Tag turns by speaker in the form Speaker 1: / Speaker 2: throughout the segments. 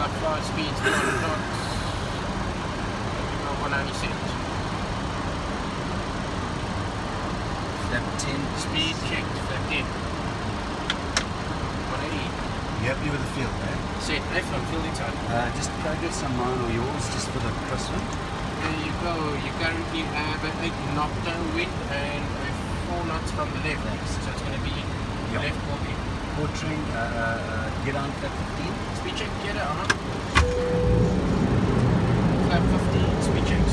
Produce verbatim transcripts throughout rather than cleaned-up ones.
Speaker 1: flight speed two hundred knots. one ninety set.
Speaker 2: Flap ten.
Speaker 1: Speed checked, flap ten. one eighty.
Speaker 2: You happy with the field, eh?
Speaker 1: Set, left on fielding side.
Speaker 2: Uh, just progress on mine or yours, just for the crosswind.
Speaker 1: There you go. You currently have an eight knot tailwind and a four knots from the left. So it's going to be
Speaker 2: Yep.
Speaker 1: left quarter.
Speaker 2: Quartering, uh, uh, get on flap fifteen.
Speaker 1: Speed check, get it, uh-huh. Flap fifteen, speed checks.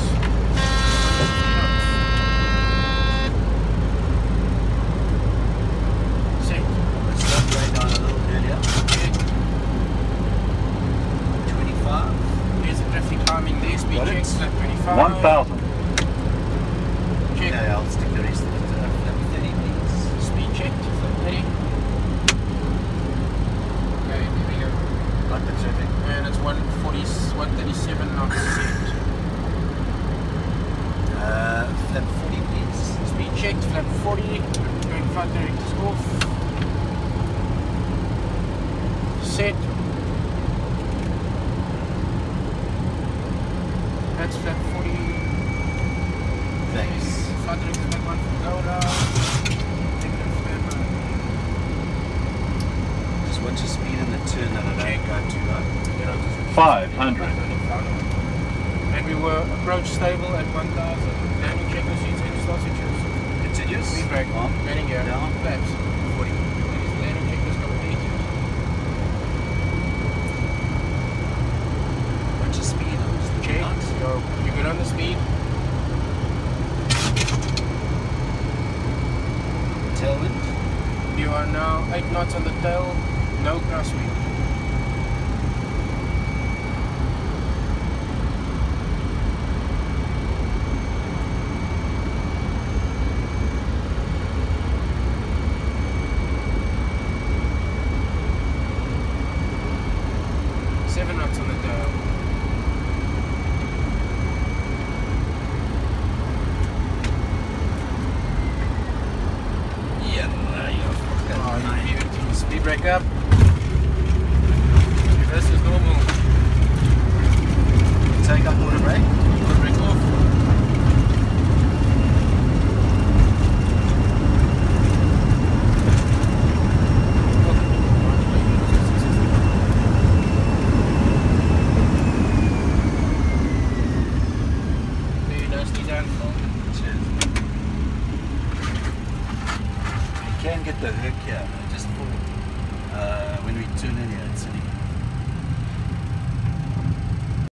Speaker 1: Set.
Speaker 2: Let's slow way down a little earlier.
Speaker 1: Check.
Speaker 2: twenty-five.
Speaker 1: Here's the traffic timing there, speed
Speaker 2: Got it.
Speaker 1: checks, flap twenty-five.
Speaker 3: one thousand.
Speaker 1: Check.
Speaker 2: Yeah, I'll stick the rest of it to uh, flap thirty, please.
Speaker 1: Speed checked, flap thirty. Okay, there we go.
Speaker 2: Got the traffic.
Speaker 1: And it's one forty, one thirty-seven knots set.
Speaker 2: Uh, flap forty, please.
Speaker 1: Speed checked, flap forty, going flight directors off. Set. That's flap forty.
Speaker 2: Thanks.
Speaker 1: Flight directors back one from go down. Negative flap.
Speaker 2: Just watch your speed in the turn that I don't go too high.
Speaker 3: five hundred.
Speaker 1: And we were approach stable at one thousand. Landing check seats and start switches.
Speaker 2: Continuous.
Speaker 1: Speed brake.
Speaker 2: On.
Speaker 1: Landing gear.
Speaker 2: Down.
Speaker 1: Flaps.
Speaker 2: forty.
Speaker 1: Landing check is completed.
Speaker 2: Watch your speed. I'm just looking
Speaker 1: Check.
Speaker 2: out.
Speaker 1: You're, you're good on the speed.
Speaker 2: Tailwind.
Speaker 1: You are now eight knots on the tail. No crosswind.